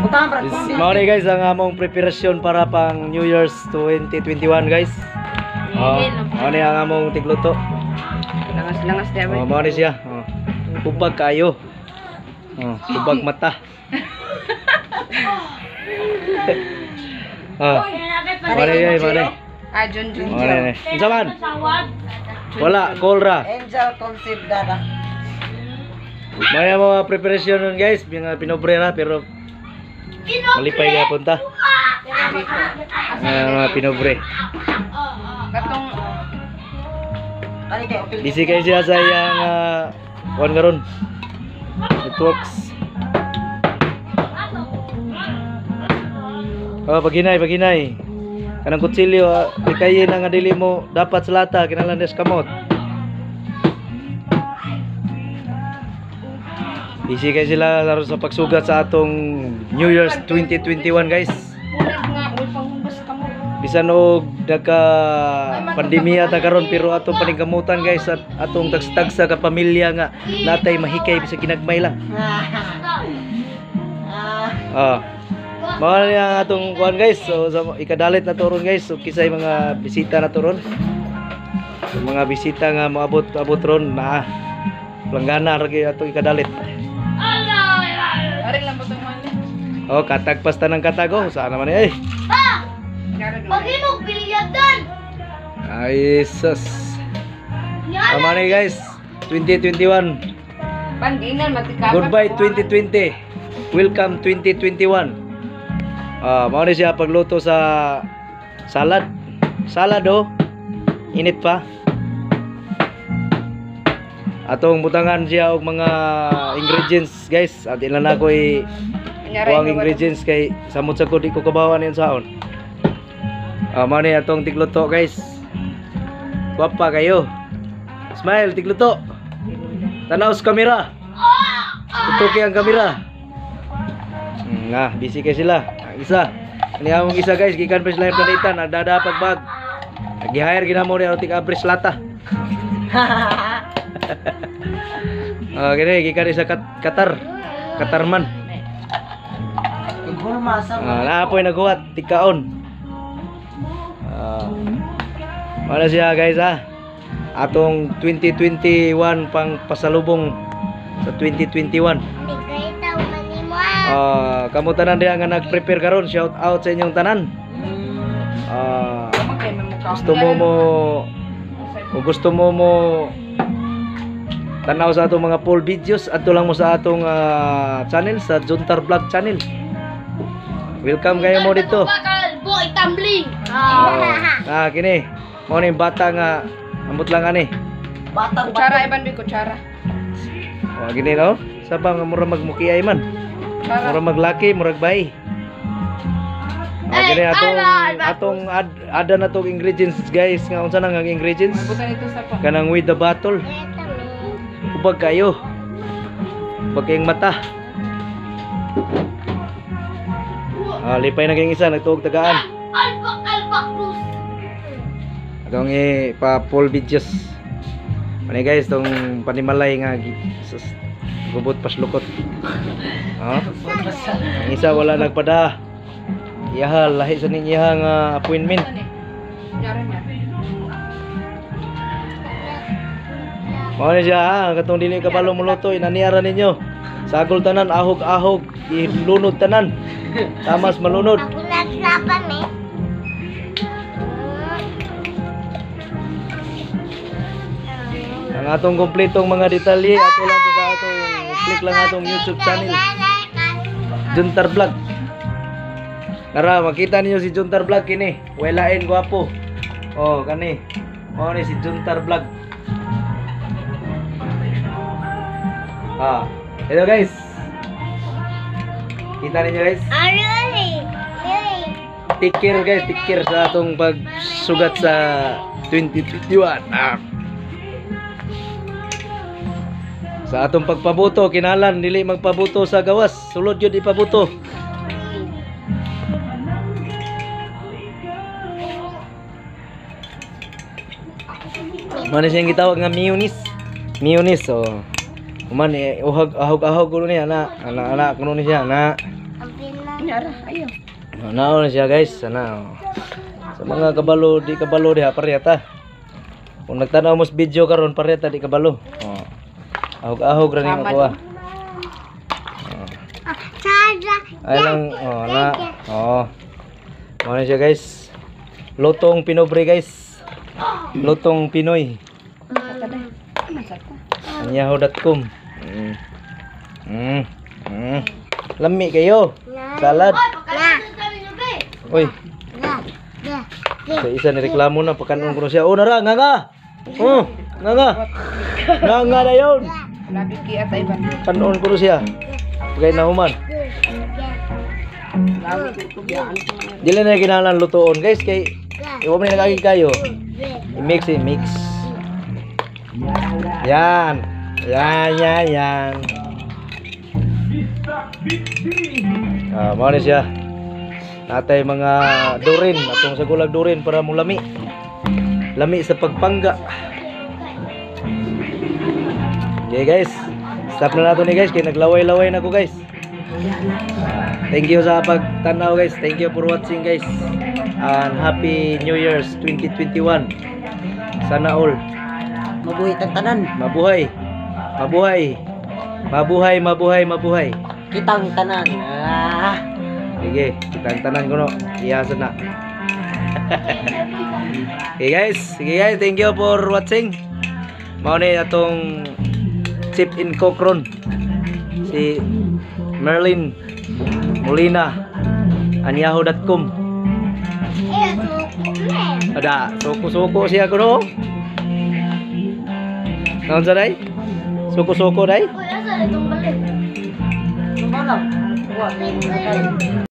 Mau nih guys ang among preparasyon para pang New Year's 2021 guys. Mau nih ang among tigluto. Langas-langas dia. Mau nih siya. Ubag kayo. Ubag mata. Mari guys, mari. Jun. Mari. Unsa man? Wala, kolra. Angel concept dada. Maya mga preparasyon nun guys, pinobrera pero malipay kaya punta. Mga pinobre. Katong Busy kayo siya sa iyang kuwan karon. Networks. Paginay. Kanang kutsilyo, di kayo na nga dili mo dapat sa lata, kinalang des kamot. Busy kayo sila laro sa pagsugat sa atong New Year's 2021 guys. Bisan og nagka pandemya ta karon pero atong paningkamutan guys at atong tagsa ka pamilya nga natay mahikay bisan kinagmay lang. Mao ni ang atong kuan guys. So ikadalit na turon guys. So kisay mga bisita na turon. So, mga bisita nga moabot ron na planggana ra gyud atong ikadalit. Aring lang batong man. Katag pasta ng katago. Saan naman eh? Pag-inog bilyadan. Ay, sus. Tama na guys. 2021. Pandinan matikapan. Goodbye 2020. Welcome 2021. Mao ni siya pagluto sa salad. Salad init pa. Atong butangan siya og mga ingredients guys. At ilan na ko ang ingredients kay samot sa ko di ko kabawan yun saon. Mao ni atong tigluto guys. Guwapa kayo. Smile tigluto. Tanaw sa kamera. Tutuki ang kamera. Busy kayo sila. Isa. Ani among isa guys, gikan pa sila planeta nagdada pagbag. Nagi-hire ginamo ni ating abris lata. Gini gikan sa Katarman. Naapoy naghuwat tikaon. Mana siya guys atong 2021 pang pasalubong sa 2021. Kamu tanan dia nga nag-prepare karon, shout out sa inyong tanan. Gusto mo tanaw sa atong mga full videos adto lang mo sa atong channel sa Juntar Vlog channel. Welcome kayo mo dito. Boy tumbling. Kini mo ni bata nga ambot lang ani. Kutsara iban bi kutsara. Gini no. Sa ba nga mura magmukiay man. Mura maglaki, murag bay. Gini atong ada na tong ingredients guys. Nga unsa nang ingredients? Kanang with the bottle. Ubag kayo. Ubag kayong mata. Lipay na kayong isa, nagtuog tagaan. Atong pa full videos. Mani guys, tong panimalay nga gubot pas lukot. Ang isa wala nagpada. Iyaha lahi sa ning iyaha nga appointment. Mao ni siya katong dili kabalo muluto inaniara ninyo. Sagol tanan ahog-ahog, ilunod tanan. Tamas malunod. Ako naglaban Ang atong kompletong mga detalye ato lang sa atong click lang atong YouTube channel Juntar Vlog. Tara makita niyo si Juntar Vlog kini. Welain gwapo. Kani. Mao ni si Juntar Vlog. Hello guys. Kita niyo guys. Take care guys, take care sa atong pagsugat sa 2021. Sa atong pagpabuto, kinalan dili magpabuto sa gawas, sulod yun ipabuto. Mana siyang gitawag nga mayonnaise. Mayonnaise, Kuman ahog-ahog kuno niya anak kuno ni siya na. Nyara, ayo. Naon na siya guys, sana. Sa mga kabalo, di kabalo diha pareta. Kung nagtanaw mo sa video karon pareta di kabalo. Oh. Ahog-ahog ra ning ako ah. Ay lang, oh na. Oh. Ano siya guys? Lutong Pinobre guys. Lutong Pinoy. Anyaho.com. Lami kayo. Salad. Uy. Sa isa ni reklamo na pakanon ko na siya. Oh nara, nga. Oh, nga. Nga na yun. Labi ki at iban. Kanon ko na siya. Pagay na human. Lawi ko yan. Dili na kinahanglan lutoon guys kay iwa mo nagagi kayo. I-mix. Yan. Yan. Mao na siya. Natay mga durin, atong sa gulag durin para mo lami. Lami sa pagpangga. Okay guys. Stop na nato ni guys kay naglaway-laway na ko guys. Thank you sa pagtanaw guys. Thank you for watching guys. And happy New Year's 2021. Sana all Mabuhay tanan. mabuhay. Kitang tanan. Sige, kita tanan ko no. Iyasan na. Sige guys, thank you for watching. Mao ni atong Chip in Cockron. Si Merlin Molina Anyaho.com. Ada suko-suko siya ko no. Naon sa day? Suko-suko day? Malam. Wa